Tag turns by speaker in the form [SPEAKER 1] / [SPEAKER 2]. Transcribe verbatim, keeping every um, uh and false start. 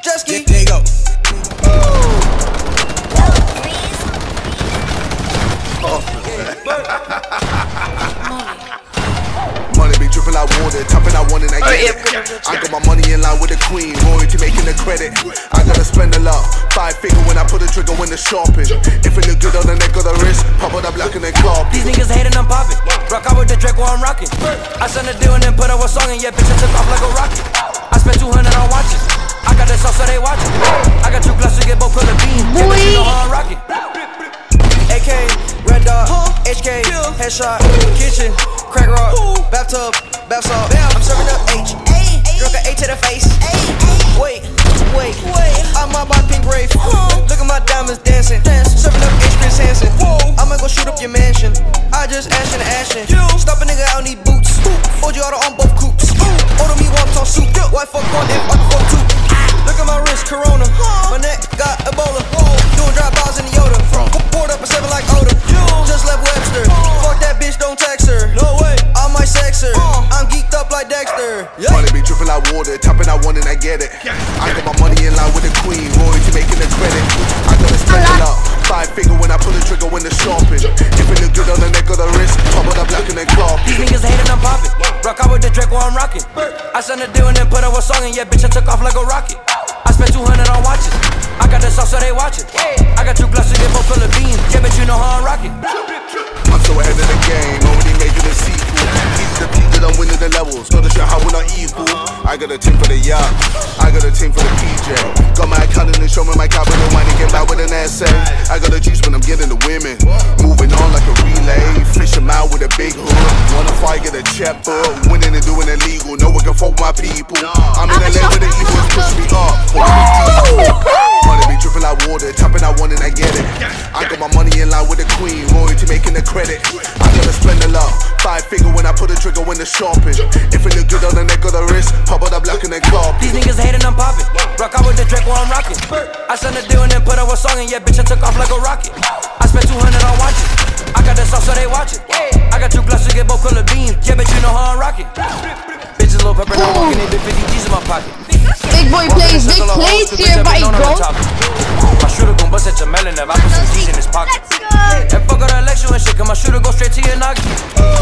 [SPEAKER 1] jet ski.
[SPEAKER 2] There you go. Money be dripping like water, tapping out one and I get it. I got my money in line with the queen, royalty making the credit. I gotta spend a lot, five figure when I put a trigger when the shopping. If it look good on the neck or the wrist, pop it up like in the club.
[SPEAKER 3] These niggas hating, I'm popping. Rock out with the Drake while I'm rocking. I sent a deal and then put out a song and yeah, bitch, I took off like a rocket. I spent two hundred on watches. I got the sauce so they watching. I got two glasses to get both color beams. Yeah, bitch, you know how I'm rocking. A K, Red Dot, H K, Headshot, Kitchen, Crack Rock, Bathtub, Bath Salt. I'm serving up H, drunk a A to the face. Wait, wait, I'm on my pink rave. Look at my diamonds dancing. Serving up H. Chris Hansen. I'ma go shoot up your mansion. I just ashin' and ashin'. Stop a nigga, I don't need boots. O G auto on both coupes. Order me one on soup. White fuck one, if I fuck two. Look at my wrist, Corona. My neck got Ebola. Doing drop bars in the Yoda. Poured up a seven like Oda. Just left Webster. Fuck that bitch, don't text her. No way, I might sex her. I'm geeked up like Dexter.
[SPEAKER 2] Money be dripping like water, tapping out one and I get it. I got my money in line with the queen, royalty making the credit. I gotta spend a lot, five figure when I pull the trigger when the shopping. If it look good on the neck or the wrist, pop it up like in the club.
[SPEAKER 3] These niggas hating, I'm popping. Rock out with the Drake while I'm rocking. I sent a deal and then put out a song and yeah, bitch, I took off like a rocket. I spent two hundred on watches. I got the sauce so they watching. I got two glasses to get both full of beans. Yeah, bitch, you know how I'm rocking.
[SPEAKER 2] I'm so ahead of the game, already making a sequel. Keep the beat that I'm winning the levels. Gotta show how we're not equal. I got a team for the yacht, I got a team for the P J. Got my accountant and show me my capital money, get back with an essay. I got a juice when I'm getting the women. Moving on like a relay, fish 'em out with a big hook. Wanna fight, get a check book. Winning and doing illegal, no one can fuck my people. I'm in L A with the Eagles, push me up. Money be dripping like water, tapping out one and I get it. I got my money in line with the queen, royalty making the credit. I gotta spend a lot, five figure when I put a trigger when the shopping. If it look good on the neck or the wrist, pop it up like in the club.
[SPEAKER 3] These niggas hating, I'm popping. Rock out with the Drake while I'm rocking. I sent a deal and then put out a song and yeah, bitch, I took off like a rocket. I spent two hundred on watches. I got the sauce so they watching. I got two glasses to get both color beams. Yeah, bitch, you know how I'm rocking. Bitches little pepper, now walking, they been fifty G's in my pocket.
[SPEAKER 4] Big boy plays, big plays here, buddy, bro.
[SPEAKER 3] My shooter gon' bust at your melon if I put some G's in his pocket. And fuck all that election and shit, cause my shooter go straight to your noggin.